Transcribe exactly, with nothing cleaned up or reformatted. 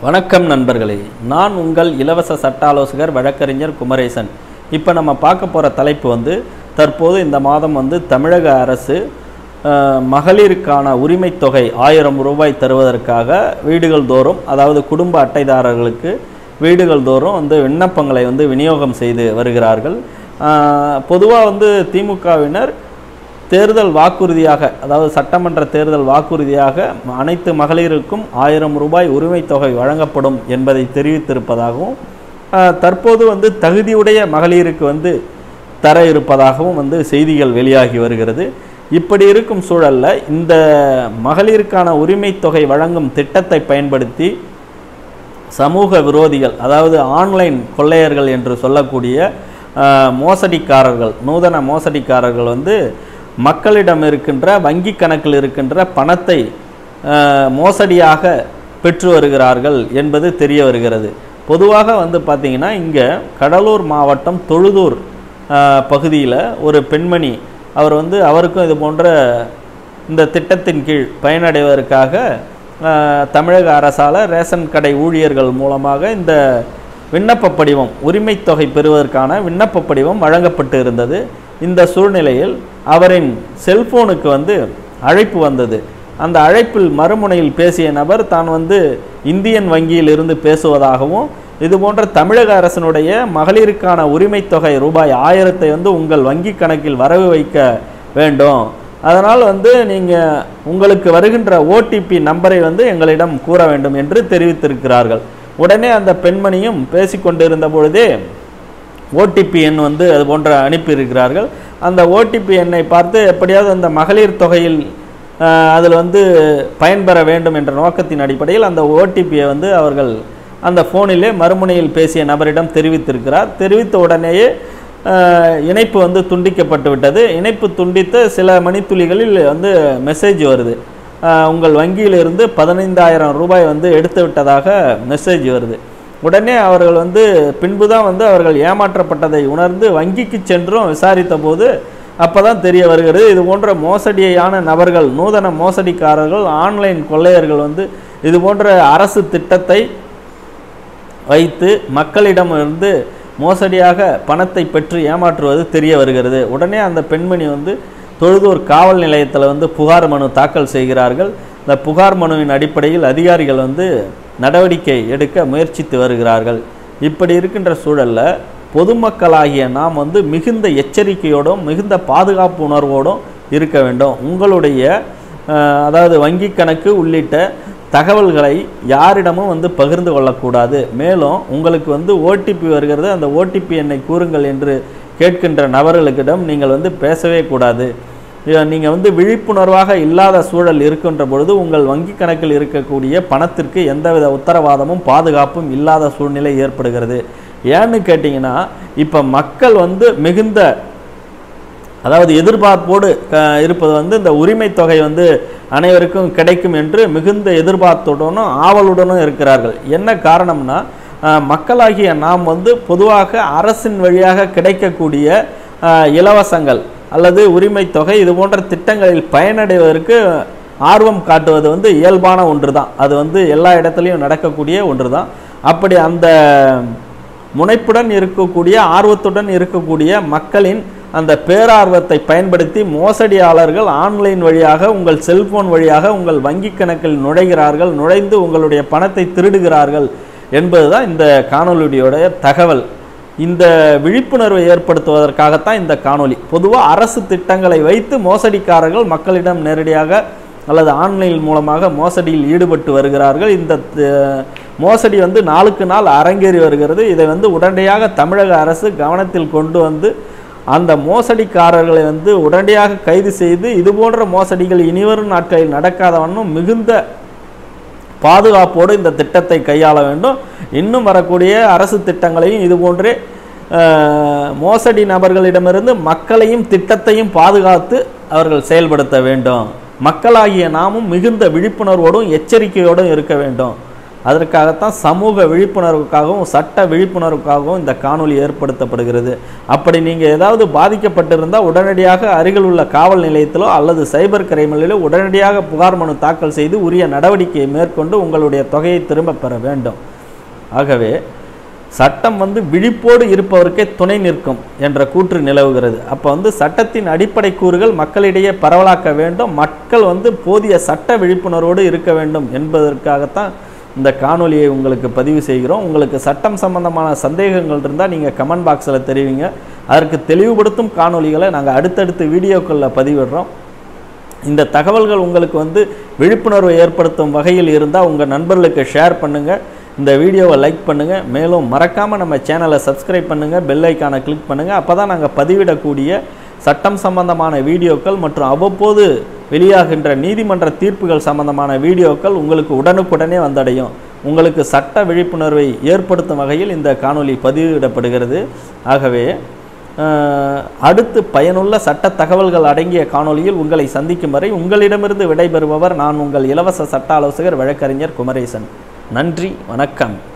வணக்கம் நண்பர்களே, நான் உங்கள் இலவச சட்ட ஆலோசகர் வழக்கறிஞர் குமரேசன். இப்போ நம்ம பார்க்க போகிற தலைப்பு வந்து தற்போது இந்த மாதம் வந்து தமிழக அரசு மகளிருக்கான உரிமை தொகை ஆயிரம் ரூபாய் தருவதற்காக வீடுகள் தோறும், அதாவது குடும்ப அட்டைதாரர்களுக்கு வீடுகள் தோறும் வந்து விண்ணப்பங்களை வந்து விநியோகம் செய்து வருகிறார்கள். பொதுவாக வந்து திமுகவினர் தேர்தல் வாக்குறுதியாக, அதாவது சட்டமன்ற தேர்தல் வாக்குறுதியாக அனைத்து மகளிருக்கும் ஆயிரம் ரூபாய் உரிமை தொகை வழங்கப்படும் என்பதை தெரிவித்திருப்பதாகவும், தற்போது வந்து தகுதியுடைய மகளிருக்கு வந்து தர இருப்பதாகவும் வந்து செய்திகள் வெளியாகி வருகிறது. இப்படி இருக்கும் சூழலில் இந்த மகளிருக்கான உரிமை தொகை வழங்கும் திட்டத்தை பயன்படுத்தி சமூக விரோதிகள், அதாவது ஆன்லைன் கொள்ளையர்கள் என்று சொல்லக்கூடிய மோசடிக்காரர்கள், நூதன மோசடிக்காரர்கள் வந்து மக்களிடம் இருக்கின்ற வங்கி கணக்கில் இருக்கின்ற பணத்தை மோசடியாக பெற்று வருகிறார்கள் என்பது தெரிய வருகிறது. பொதுவாக வந்து பார்த்திங்கன்னா, இங்கே கடலூர் மாவட்டம் தொழுதூர் பகுதியில் ஒரு பெண்மணி, அவர் வந்து அவருக்கும் இது போன்ற இந்த திட்டத்தின் கீழ் பயனடைவதற்காக தமிழக அரசால் ரேஷன் கடை ஊழியர்கள் மூலமாக இந்த விண்ணப்ப படிவம், உரிமை தொகை பெறுவதற்கான விண்ணப்ப படிவம் வழங்கப்பட்டு இருந்தது. இந்த சூழ்நிலையில் அவரின் செல்போனுக்கு வந்து அழைப்பு வந்தது. அந்த அழைப்பில் மறுமுனையில் பேசிய நபர் தான் வந்து இந்தியன் வங்கியில் இருந்து பேசுவதாகவும், இது போன்ற தமிழக அரசினுடைய மகளிருக்கான உரிமை தொகை ரூபாய் ஆயிரத்தை வந்து உங்கள் வங்கி கணக்கில் வரவு வைக்க வேண்டும், அதனால் வந்து நீங்கள் உங்களுக்கு வருகின்ற ஓடிபி நம்பரை வந்து எங்களிடம் கூற வேண்டும் என்று தெரிவித்திருக்கிறார்கள். உடனே அந்த பெண்மணியும் பேசிக்கொண்டிருந்த பொழுதே ஓடிபி எண் வந்து அது போன்ற அனுப்பியிருக்கிறார்கள். அந்த ஓடிபி எண்ணை பார்த்து எப்படியாவது அந்த மகளிர் தொகையில் அதில் வந்து பயன்பெற வேண்டும் என்ற நோக்கத்தின் அடிப்படையில் அந்த ஓடிபியை வந்து அவர்கள் அந்த ஃபோனிலே மறுமுனையில் பேசிய நபரிடம் தெரிவித்திருக்கிறார். தெரிவித்த உடனேயே இணைப்பு வந்து துண்டிக்கப்பட்டு விட்டது. இணைப்பு துண்டித்த சில மணித்துளிகளில் வந்து மெசேஜ் வருது, உங்கள் வங்கியிலிருந்து பதினைந்தாயிரம் ரூபாய் வந்து எடுத்து விட்டதாக மெசேஜ் வருது. உடனே அவர்கள் வந்து பின்பு தான் வந்து அவர்கள் ஏமாற்றப்பட்டதை உணர்ந்து வங்கிக்கு சென்றும் விசாரித்த போது அப்போ தான் தெரிய வருகிறது, இது போன்ற மோசடியான நபர்கள், நூதன மோசடிக்காரர்கள், ஆன்லைன் கொள்ளையர்கள் வந்து இது போன்ற அரசு திட்டத்தை வைத்து மக்களிடமிருந்து மோசடியாக பணத்தை பெற்று ஏமாற்றுவது தெரிய வருகிறது. உடனே அந்த பெண்மணி வந்து தொழுதூர் காவல் நிலையத்தில் வந்து புகார் மனு தாக்கல் செய்கிறார்கள். இந்த புகார் மனுவின் அடிப்படையில் அதிகாரிகள் வந்து நடவடிக்கை எடுக்க முயற்சித்து வருகிறார்கள். இப்படி இருக்கின்ற சூழலில் பொதுமக்களாகிய நாம் வந்து மிகுந்த எச்சரிக்கையோடும் மிகுந்த பாதுகாப்பு உணர்வோடும் இருக்க வேண்டும். உங்களுடைய அதாவது வங்கி கணக்கு உள்ளிட்ட தகவல்களை யாரிடமும் வந்து பகிர்ந்து கொள்ளக்கூடாது. மேலும் உங்களுக்கு வந்து ஓடிபி வருகிறது, அந்த ஓடிபி எண்ணை கூறுங்கள் என்று கேட்கின்ற நபர்களுக்கிடம் நீங்கள் வந்து பேசவே கூடாது. நீங்கள் வந்து விழிப்புணர்வாக இல்லாத சூழல் இருக்கின்ற பொழுது உங்கள் வங்கி கணக்கில் இருக்கக்கூடிய பணத்திற்கு எந்தவித உத்தரவாதமும் பாதுகாப்பும் இல்லாத சூழ்நிலை ஏற்படுகிறது. ஏன்னு கேட்டிங்கன்னா, இப்போ மக்கள் வந்து மிகுந்த, அதாவது எதிர்பார்ப்போடு இருப்பது வந்து இந்த உரிமை தொகை வந்து அனைவருக்கும் கிடைக்கும் என்று மிகுந்த எதிர்பார்ப்புடனும் ஆவலுடனும் இருக்கிறார்கள். என்ன காரணம்னா, மக்களாகிய நாம் வந்து பொதுவாக அரசின் வழியாக கிடைக்கக்கூடிய இலவசங்கள் அல்லது உரிமை தொகை இது போன்ற திட்டங்களில் பயனடைவதற்கு ஆர்வம் காட்டுவது வந்து இயல்பான ஒன்று தான். அது வந்து எல்லா இடத்துலையும் நடக்கக்கூடிய ஒன்று தான். அப்படி அந்த முனைப்புடன் இருக்கக்கூடிய, ஆர்வத்துடன் இருக்கக்கூடிய மக்களின் அந்த பேரார்வத்தை பயன்படுத்தி மோசடியாளர்கள் ஆன்லைன் வழியாக, உங்கள் செல்போன் வழியாக உங்கள் வங்கி கணக்கில் நுழைகிறார்கள், நுழைந்து உங்களுடைய பணத்தை திருடுகிறார்கள் என்பதுதான் இந்த காணொலியுடைய தகவல். இந்த விழிப்புணர்வை ஏற்படுத்துவதற்காகத்தான் இந்த காணொலி. பொதுவாக அரசு திட்டங்களை வைத்து மோசடிக்காரர்கள் மக்களிடம் நேரடியாக அல்லது ஆன்லைன் மூலமாக மோசடியில் ஈடுபட்டு வருகிறார்கள். இந்த மோசடி வந்து நாளுக்கு நாள் அரங்கேறி வருகிறது. இதை வந்து உடனடியாக தமிழக அரசு கவனத்தில் கொண்டு வந்து அந்த மோசடிக்காரர்களை வந்து உடனடியாக கைது செய்து இது போன்ற மோசடிகள் இனிவரும் நாட்களில் நடக்காத வண்ணம் மிகுந்த பாதுகாப்போடு இந்த திட்டத்தை கையாள வேண்டும். இன்னும் வரக்கூடிய அரசு திட்டங்களையும் இது போன்றே மோசடி நபர்களிடமிருந்து மக்களையும் திட்டத்தையும் பாதுகாத்து அவர்கள் செயல்படுத்த வேண்டும். மக்களாகிய நாமும் மிகுந்த விழிப்புணர்வோடும் எச்சரிக்கையோடும் இருக்க வேண்டும். அதற்காகத்தான் சமூக விழிப்புணர்வுக்காகவும் சட்ட விழிப்புணர்வுக்காகவும் இந்த காணொளி ஏற்படுத்தப்படுகிறது. அப்படி நீங்கள் ஏதாவது பாதிக்கப்பட்டிருந்தால் உடனடியாக அருகில் உள்ள காவல் நிலையத்திலோ அல்லது சைபர் கிரைமிலோ உடனடியாக புகார் மனு தாக்கல் செய்து உரிய நடவடிக்கையை மேற்கொண்டு உங்களுடைய தொகையை திரும்ப பெற வேண்டும். ஆகவே சட்டம் வந்து விழிப்போடு இருப்பவருக்கே துணை நிற்கும் என்ற கூற்று நிலவுகிறது. அப்போ வந்து சட்டத்தின் அடிப்படை கூறுகள் மக்களிடையே பரவலாக்க வேண்டும், மக்கள் வந்து போதிய சட்ட விழிப்புணர்வோடு இருக்க வேண்டும் என்பதற்காகத்தான் இந்த காணொலியை உங்களுக்கு பதிவு செய்கிறோம். உங்களுக்கு சட்டம் சம்பந்தமான சந்தேகங்கள் இருந்தால் நீங்கள் கமெண்ட் பாக்ஸில் தெரிவிங்க. அதற்கு தெளிவுபடுத்தும் காணொலிகளை நாங்கள் அடுத்தடுத்து வீடியோக்களில் பதிவிடுறோம். இந்த தகவல்கள் உங்களுக்கு வந்து விழிப்புணர்வை ஏற்படுத்தும் வகையில் இருந்தால் உங்கள் நண்பர்களுக்கு ஷேர் பண்ணுங்கள், இந்த வீடியோவை லைக் பண்ணுங்கள். மேலும் மறக்காமல் நம்ம சேனலை சப்ஸ்கிரைப் பண்ணுங்கள், பெல் ஐக்கானை கிளிக் பண்ணுங்கள். அப்போ தான் நாங்கள் பதிவிடக்கூடிய சட்டம் சம்பந்தமான வீடியோக்கள் மற்றும் அவ்வப்போது வெளியாகின்ற நீதிமன்ற தீர்ப்புகள் சம்பந்தமான வீடியோக்கள் உங்களுக்கு உடனுக்குடனே வந்தடையும். உங்களுக்கு சட்ட விழிப்புணர்வை ஏற்படுத்தும் வகையில் இந்த காணொளி பதிவிடப்படுகிறது. ஆகவே அடுத்து பயனுள்ள சட்ட தகவல்கள் அடங்கிய காணொளியில் உங்களை சந்திக்கும் வரை உங்களிடமிருந்து விடைபெறுபவர் நான் உங்கள் இலவச சட்ட ஆலோசகர் வழக்கறிஞர் குமரேசன். நன்றி, வணக்கம்.